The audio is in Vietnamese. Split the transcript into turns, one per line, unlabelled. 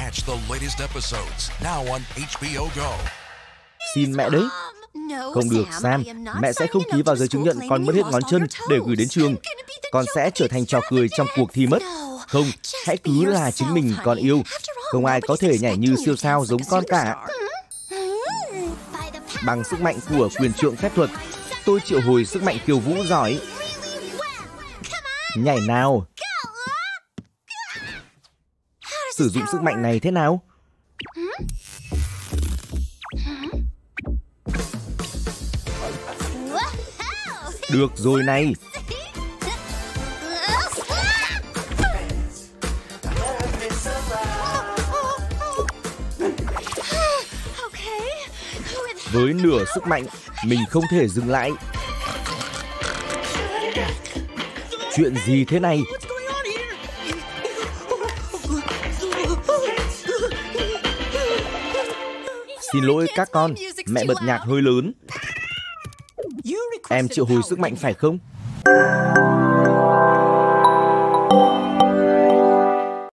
Catch the latest episodes now on HBO Go.
Xin mẹ đấy. Không được Sam, mẹ sẽ không ký vào giấy chứng nhận con mất hết ngón chân để gửi đến trường. Con sẽ trở thành trò cười trong cuộc thi mất. Không, hãy cứ là chính mình con yêu. Không ai có thể nhảy như siêu sao giống con cả. Bằng sức mạnh của quyền trượng phép thuật, tôi triệu hồi sức mạnh khiêu vũ giỏi. Nhảy nào. Sử dụng sức mạnh này thế nào? Được rồi này. Với nửa sức mạnh, mình không thể dừng lại. Chuyện gì thế này? Xin lỗi các con, mẹ bật nhạc hơi lớn. Em triệu hồi sức mạnh phải không?